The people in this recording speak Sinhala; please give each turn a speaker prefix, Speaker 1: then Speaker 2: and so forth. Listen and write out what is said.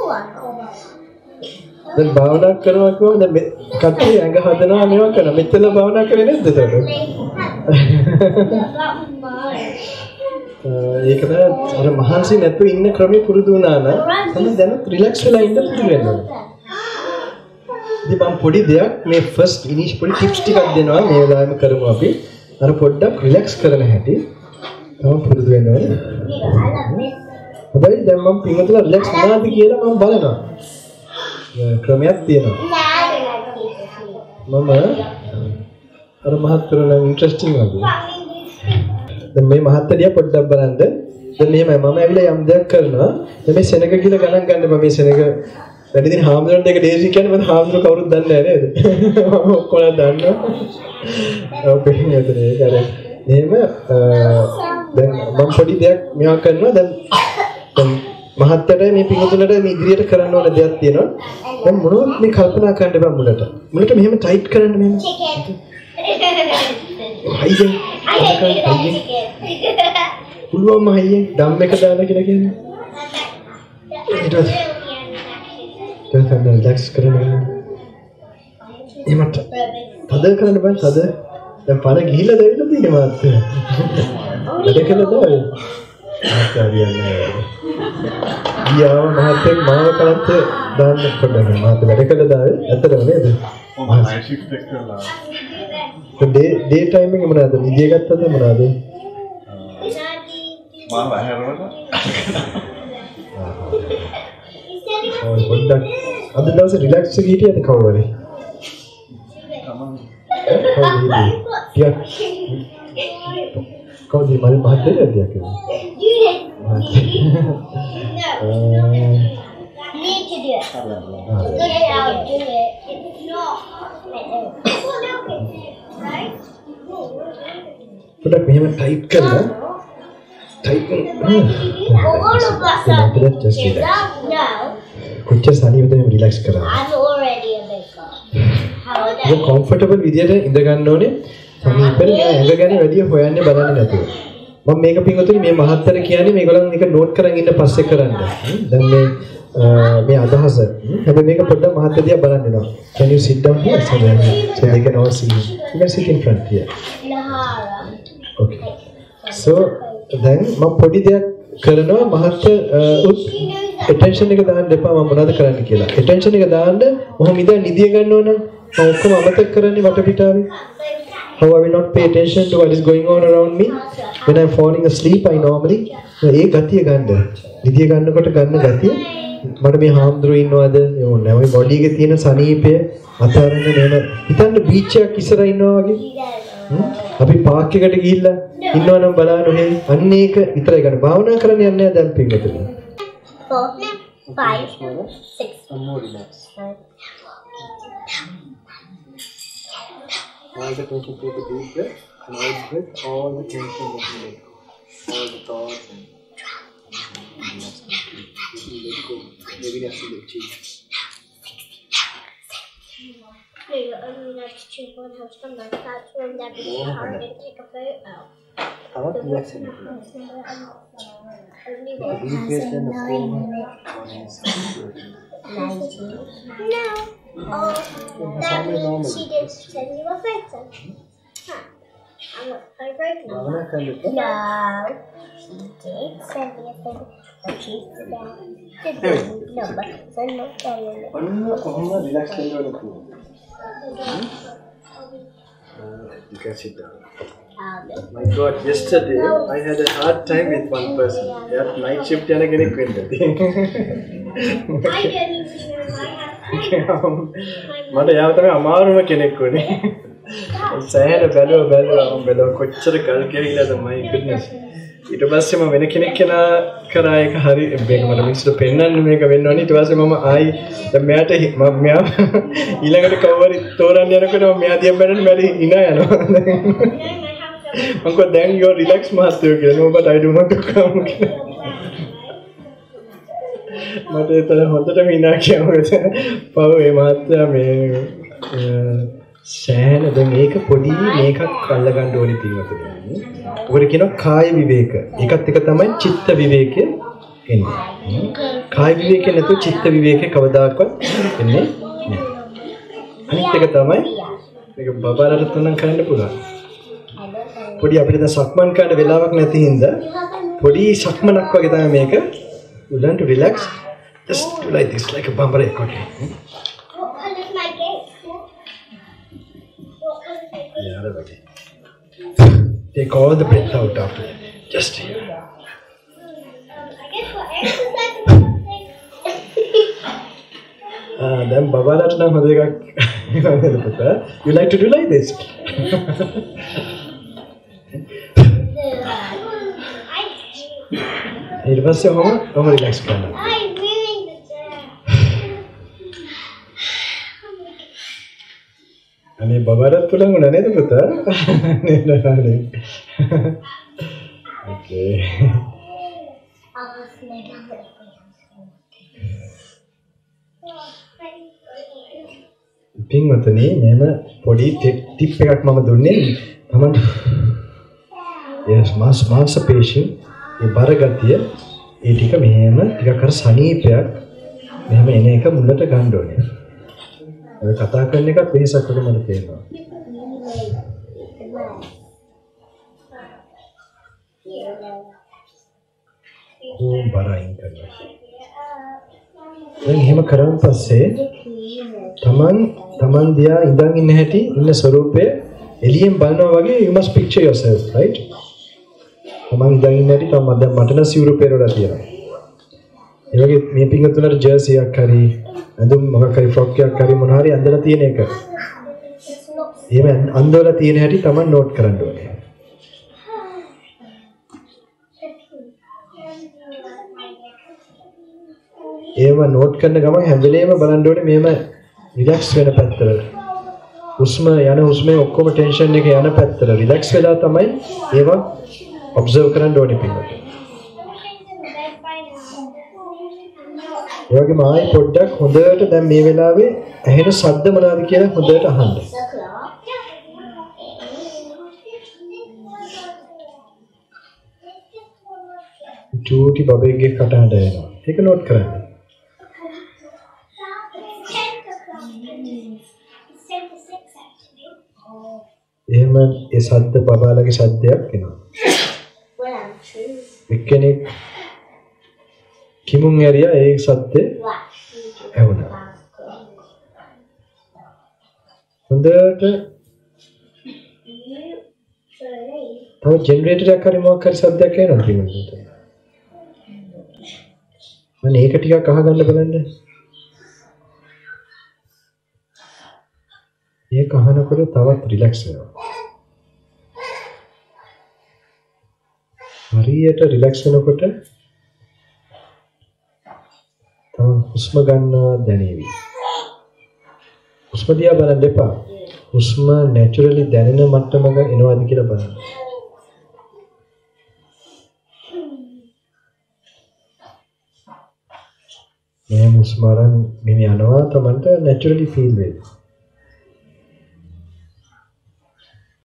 Speaker 1: දැන් භාවනා කරනවා කියවම දැන් මේ කට්ටිය ඇඟ හදනවා මේවා කරනවා. මෙතන භාවනා කරේ නැද්ද එතකොට? ඒක තමයි අර මහන්සි නැතුව ඉන්න ක්‍රමේ පුරුදු වුණා නම් තමයි දැන් රිලැක්ස් වෙලා ඉන්න පුරුදු වෙනවා. ඉතින් මම පොඩි දෙයක් මේ ෆස්ට් ඉනිෂ් පොඩි ටිප්ස් ටිකක් දෙනවා මේ වෙලාවෙම කරමු අපි. අර පොඩ්ඩක් රිලැක්ස් කරන හැටි තමයි පුරුදු වෙන්න ඕනේ. හැබැයි දැන් මම පින්වතුන්ලා රිලැක්ස් වුණාද කියලා මම බලනවා. ක්‍රමයක් තියෙනවා. මම අර මහත්තුරුන් ඉන්ට්‍රස්ටිං වගේ. දැන් මේ මහත්තයා පොඩ්ඩක් බලන්න. දැන් මෙහෙමයි මම ඇවිල්ලා යම් දෙයක් කරනවා. දැන් මේ සෙනග කියලා ගණන් ගන්න බෑ මේ සෙනග වැඩි දින හාමුදුරන්ට එක දේශී කියන්නේ මම හාමුදුර කවුරුත් දන්නේ නැහැ නේද? මම ඔක්කොම දන්නවා. ඔව් ඒක හරි. එහෙම දැන් මම පොඩි දෙයක් මෙයා කරනවා දැන් මහත්තයට මේ පිටුතුලට මේ ඉදිරියට කරන්න ඕන දෙයක් තියෙනවා. දැන් මොනවද මේ කල්පනා කරන්න බෑ මුලට. මුලට මෙහෙම ටයිට් කරන්න මෙහෙම. අයියෙන්. පුළුවන්ම අයියෙන් ඩම් එක දාලා කියලා කියන්නේ. ඊට පස්සේ දැන් රිලැක්ස් කරන්න. එමත් තද කරන්න බෑ තද. දැන් පණ ගිහිල්ලා දෙවිලා තියෙන මාත්. වැඩ කළා තමයි. ආකාරියන්නේ. ගියාව මහත්තයෙක් මාව කලන්ත දාන්න පොඩ්ඩක් මාත් වැඩ කළා දාවේ. ඇත්තටම නේද? ඔව් නයිට් ෂිෆ්ට් එක කරලා. ඩේ ටයිම් එකේ මොනවද? නිදිය ගත්තද මොනවද? මාව හැරවල. ඔව් පොඩ්ඩක් අද දවසේ රිලැක්ස් එක හිටියද කවුරුහරි? කවුද මම මහත්තයා දෙයක් කියන්නේ?
Speaker 2: Need to do it. Good I'll do it. It's not. Right?
Speaker 1: පොඩ්ඩක් මෙහෙම ටයිප් කරලා type
Speaker 2: All of us are now.
Speaker 1: කොච්චර සනීපද මේ රිලැක්ස් කරා.
Speaker 2: I'm already a maker. How would
Speaker 1: ඒක කම්ෆර්ටබල් විදියට ඉඳ ගන්න ඕනේ. සනීපෙන් මේ ඇඟ ගැන වැඩි හොයන්නේ බලන්නේ නැතුව. මම මේක පින්වතුනි මේ මහත්තර කියන්නේ මේගොල්ලන් එක නෝට් කරන් ඉන්න පස්සේ කරන්න. දැන් මේ අදහස. හැබැයි මේක පොඩ්ඩක් මහත්තයා දිහා බලන්න වෙනවා. Can you sit down here so they can all see you? You can sit in front here. Okay. So දැන් මම පොඩි දෙයක් කරනවා මහත්තයා attention එක දාන්න එපා මම මොනවද කරන්න කියලා. attention එක දාන්න මොහොම ඉඳන් නිදිය ගන්න ඕන. මම ඔක්කොම අමතක කරන්නේ වටපිටාවේ. How I will not pay attention to what is going on around me. When I'm falling asleep, I normally ඒ ගතිය ගන්න. නිදිය ගන්නකොට ගන්න ගතිය. මට මේ හාමුදුරුවෝ ඉන්නවද? ඕනේ. ඔය බොඩි එකේ තියෙන සනීපය අතාරින්න නේද? හිතන්න බීච් එකක් ඉස්සරහ ඉන්නවා වගේ. අපි පාක් එකට ගිහිල්ලා ඉන්නවනම් බලන්න ඔහේ අන්න ඒක විතරයි ගන්න. භාවනා කරන්න යන්නේ නැහැ දැන් පිටුපිට.
Speaker 2: 4, 5, 6.
Speaker 1: More relax. All the tension to the deep breath, and out breath, all the tension that you let go. All the thoughts and let go. Maybe that's the change.
Speaker 2: Let's choose one house from the classroom that we are and take a photo.
Speaker 1: I want to relax in it. Deep breath and the full
Speaker 2: No. Oh, that means she did send you a photo. Huh. I'm not vibrating. No. She did send me a photo. But she's down. No, but I'm not telling you.
Speaker 1: Relax in it. You can sit down. My God, yesterday I had a hard time with one person. They had night shift and I get it. මට යාව තමයි අමාරුම කෙනෙක් වුණේ. සෑහෙන බැලුවා කොච්චර කල් ගිහිල්ලාද my goodness. ඊට පස්සේ මම වෙන කෙනෙක් කෙනා කරා ඒක හරි මේක මට මිනිස්සුන්ට පෙන්වන්න මේක වෙන්න ඕනේ. ඊට පස්සේ මම ආයි දැන් මෙයාට මෙයා ඊළඟට කවරි තෝරන්න යනකොට මම මෙයා දිහා බලන මට hina යනවා. මම කිව්වා දැන් you relax මහත්තයෝ කියලා. No but I do not come කියලා. මට ඒතර හොඳටම hina කියවුවා. පව මේ මහත්තයා මේ සෑහෙන දැන් මේක පොඩි මේකක් අල්ල ගන්න ඕනේ තියෙනවා. ඔකට කියනවා කාය විවේක. ඒකත් එක තමයි චිත්ත විවේකය. එන්නේ. කාය විවේකේ නැතුව චිත්ත විවේකේ කවදාකවත් එන්නේ නැහැ. අනිත් එක තමයි මේක බබාලට තුනක් කරන්න පුළුවන්. පොඩි අපිට දැන් සක්මන් කරන්න වෙලාවක් නැති හින්දා පොඩි සක්මනක් වගේ තමයි මේක. You learn to relax. Just do like this, like a bambara. Okay.
Speaker 2: What colour is my gate? What colour is my gate?
Speaker 1: Yeah, that's okay. Take all the breath out after that. Just here.
Speaker 2: I guess what exercise is something.
Speaker 1: Then බබාලට නම් හොඳ එකක් පුතා. You like to do like this? ඊට පස්සේ ඔහොම රිලැක්ස් කරනවා.
Speaker 2: I ruined the chair.
Speaker 1: අනේ බබාලට පුළුවන් වුණා නේද පුතා? නේද? Okay. පින්වතුනි මෙහෙම පොඩි ටිප් එකක් මම දුන්නේ තමයි. yes මාංශ පේශී ඒ බර ගතිය ඒ ටික මෙහෙම ටිකක් අර සනීපයක් මෙහෙම එන එක මුලට ගන්න ඕනේ. ඔය කතා කරන එකත් වෙහසක් වගේ මට තේරෙනවා. බරයින් කරනවා. දැන් එහෙම කරන් පස්සේ තමන් දිහා ඉඳන් ඉන්න හැටි ඉන්න ස්වරූපය එළියෙන් බලනවා වගේ you must picture yourself, right? තමන් ඉඳන් ඉන්න හැටි තමන් දැන් මට නම් සිවුරු පෙරවලා තියෙනවා. ඒ වගේ මේ පිංගතුලට ජර්සි එකක් හරි අඳුම් මොකක් හරි ෆ්‍රොක් එකක් හරි මොනවා හරි අඳලා තියෙන එක. එහෙම අඳවලා තියෙන හැටි තමන් නෝට් කරන්න ඕනේ. ඒව නෝට් කරන ගමන් හැම වෙලේම බලන්න ඕනේ මෙහෙම රිලැක්ස් වෙන පැත්තට. හුස්ම යන හුස්මේ ඔක්කොම ටෙන්ෂන් එක යන පැත්තට රිලැක්ස් වෙලා තමයි ඒවා ඔබ්සර්ව් කරන්න ඕනේ පිළිවෙලට. ඒ වගේම ආයි පොඩ්ඩක් හොඳට දැන් මේ වෙලාවේ ඇහෙන ශබ්ද මොනවද කියලා හොඳට අහන්න. චූටි බබෙක්ගේ කටහඬ එනවා. ඒක නෝට් කරන්න. එහෙම ඒ ශබ්ද බබාලගේ ශබ්දයක් එනවා. එක්කෙනෙක් කිමුන් ඇරියා ඒ ශබ්දේ ඇහුණා. හොඳට තව ජෙනරේටරයක් හරි මොකක් හරි ශබ්දයක් එනවා කිමුන්ට. මම ඒක ටිකක් අහගන්න බලන්න. ඒක අහනකොට තවත් රිලැක්ස් වෙනවා. හරියට රිලැක්ස් වෙනකොට තම හුස්ම ගන්නවා දැනෙවි. හුස්ම දිහා බලන්න එපා. හුස්ම නැචරලි දැනෙන මට්ටමක එනවාද කියලා බලන්න. මේ හුස්ම අරන් මෙන්න යනවා තමන්ට නැචරලි ෆීල් වෙයි.